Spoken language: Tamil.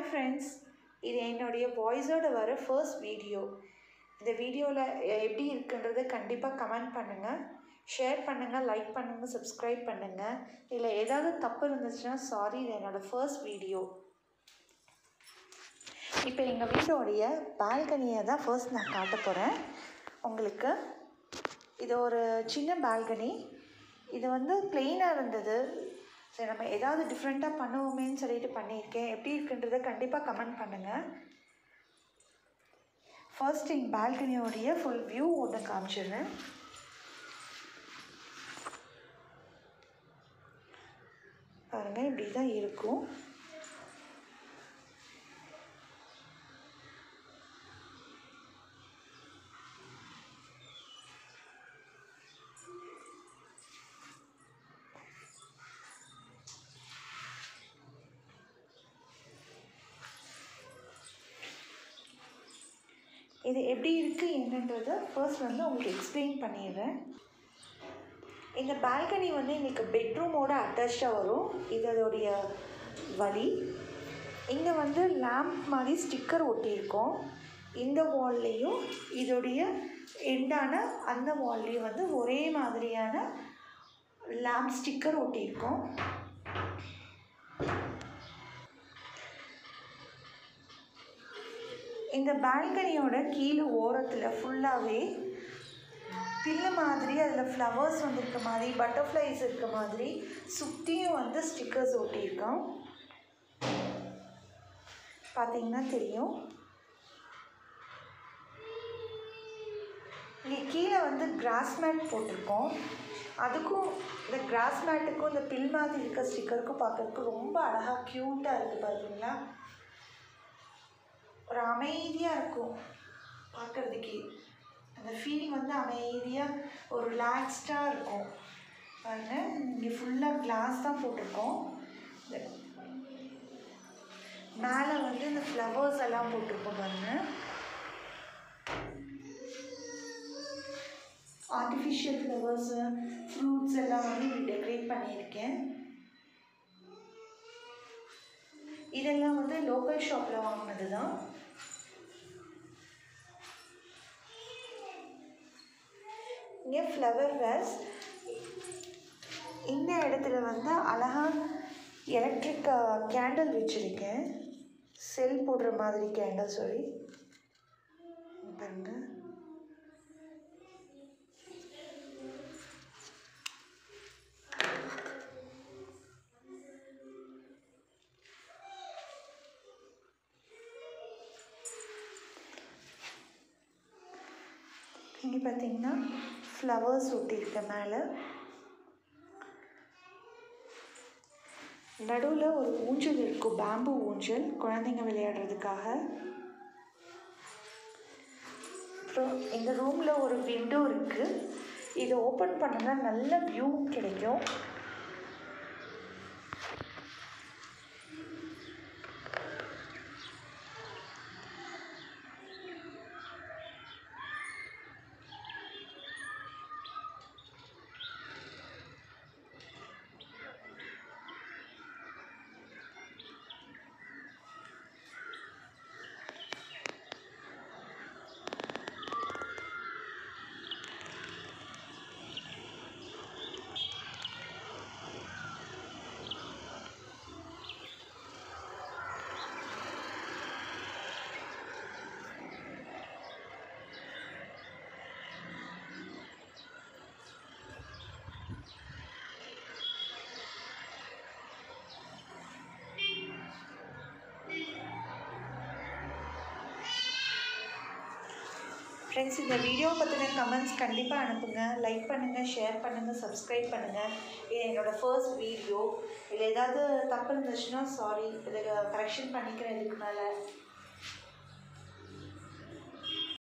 ஃப்ரெண்ட்ஸ், இது என்னுடைய வாய்ஸோட வர ஃபர்ஸ்ட் வீடியோ. இந்த வீடியோவில் எப்படி இருக்குன்றதை கண்டிப்பாக கமெண்ட் பண்ணுங்கள், ஷேர் பண்ணுங்கள், லைக் பண்ணுங்கள், சப்ஸ்கிரைப் பண்ணுங்கள். இதில் ஏதாவது தப்பு இருந்துச்சுன்னா சாரி, இது என்னோடய ஃபர்ஸ்ட் வீடியோ. இப்போ எங்கள் வீட்டோடைய பால்கனியை தான் ஃபர்ஸ்ட் நான் காட்ட போகிறேன் உங்களுக்கு. இது ஒரு சின்ன பால்கனி. இது ப்ளெயினாக இருந்தது. சரி, நம்ம ஏதாவது டிஃப்ரெண்ட்டாக பண்ணுவோமேன்னு சொல்லிட்டு பண்ணியிருக்கேன். எப்படி இருக்குன்றதை கண்டிப்பாக கமெண்ட் பண்ணுங்கள். ஃபர்ஸ்ட் எங்கள் பால்கனியோடைய ஃபுல் வியூ ஒன்று காமிச்சிடுறேன். பாருங்கள், இப்படி தான் இருக்கும். இது எப்படி இருக்குது என்னன்றதை ஃபர்ஸ்ட் உங்களுக்கு எக்ஸ்பிளைன் பண்ணிடுறேன். இந்த பால்கனி எங்களுக்கு பெட்ரூமோடு அட்டாச்சாக வரும். இதோடைய வழி இங்கே லேம்ப் மாதிரி ஸ்டிக்கர் ஒட்டியிருக்கோம். இந்த வால்லையும் இதோடைய எண்டான அந்த வால்லையும் ஒரே மாதிரியான லேம்ப் ஸ்டிக்கர் ஒட்டியிருக்கோம். இந்த பால்கனியோட கீழே ஓரத்தில் ஃபுல்லாகவே பில்லு மாதிரி, அதில் ஃப்ளவர்ஸ் இருக்க மாதிரி, பட்டர்ஃப்ளைஸ் இருக்க மாதிரி சுற்றியும் ஸ்டிக்கர்ஸ் ஒட்டியிருக்கோம். பார்த்தீங்கன்னா தெரியும். இங்கே கீழே கிராஸ் மேட் போட்டிருக்கோம். அதுக்கும் இந்த கிராஸ் மேட்டுக்கும் இந்த பில் மாதிரி இருக்க ஸ்டிக்கருக்கும் பார்க்குறதுக்கு ரொம்ப அழகாக க்யூட்டாக இருக்குது. பார்த்தீங்களா, ஒரு அமைதியாக இருக்கும் பார்க்குறதுக்கே. அந்த ஃபீல் அமைதியாக ஒரு ரிலாக்ஸ்டாக இருக்கும். பாருங்கள், இங்கே ஃபுல்லாக கிளாஸ் தான் போட்டிருக்கோம். மேலே இந்த ஃப்ளவர்ஸ் எல்லாம் போட்டிருக்கோம். பாருங்கள், ஆர்டிஃபிஷியல் ஃப்ளவர்ஸு, ஃப்ரூட்ஸ் எல்லாம் இப்படி டெக்கரேட் பண்ணியிருக்கேன். இதெல்லாம் லோக்கல் ஷாப்பில் வாங்கினது தான். இங்கே ஃப்ளவர் வேஸ். இந்த இடத்துல அழகாக எலக்ட்ரிக் கேண்டில் வச்சுருக்கேன். செல் போடுற மாதிரி கேண்டில். சொல்லி பாருங்க, இங்கே பார்த்தீங்கன்னா ஃப்ளவர்ஸ் ஒட்டியிருக்க. மேலே நடுவில் ஒரு ஊஞ்சல் இருக்கும், பேம்பு ஊஞ்சல், குழந்தைங்க விளையாடுறதுக்காக. அப்புறம் இந்த ரூமில் ஒரு விண்டோ இருக்குது. இதை ஓப்பன் பண்ணோன்னா நல்ல வியூ கிடைக்கும். ஃப்ரெண்ட்ஸ், இந்த வீடியோ பற்றின கமெண்ட்ஸ் கண்டிப்பாக அனுப்புங்கள். லைக் பண்ணுங்கள், ஷேர் பண்ணுங்கள், சப்ஸ்கிரைப் பண்ணுங்கள். இது என்னோடய ஃபர்ஸ்ட் வீடியோ. இதில் ஏதாவது தப்பு இருந்துச்சுன்னா சாரி, இதை கரெக்ஷன் பண்ணிக்கிறேன் இதுக்கு மேலே.